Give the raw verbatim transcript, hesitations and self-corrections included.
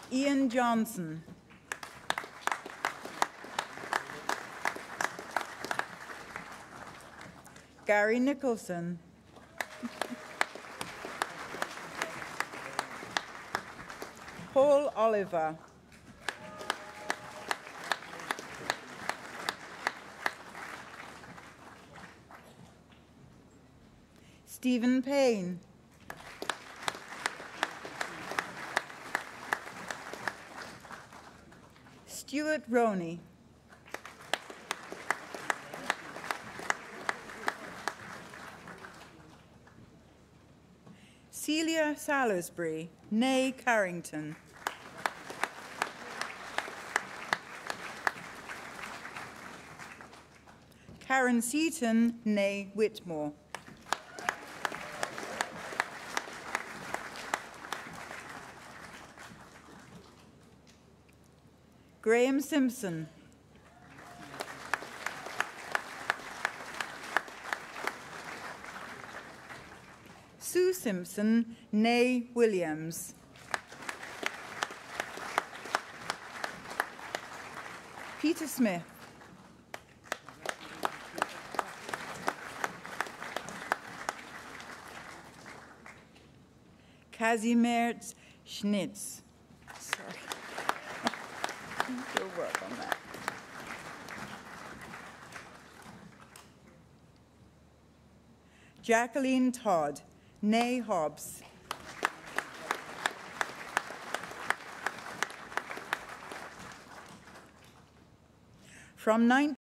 Ian Johnson. Gary Nicholson. Paul Oliver. Stephen Payne. Stuart Roney. Celia Salisbury, née Carrington. Karen Seaton, née Whitmore. Graham Simpson. Sue Simpson, née Williams. Peter Smith. Kazimierz Schnitz. Sorry. Good work on that. Jacqueline Todd, née Hobbs. From nineteen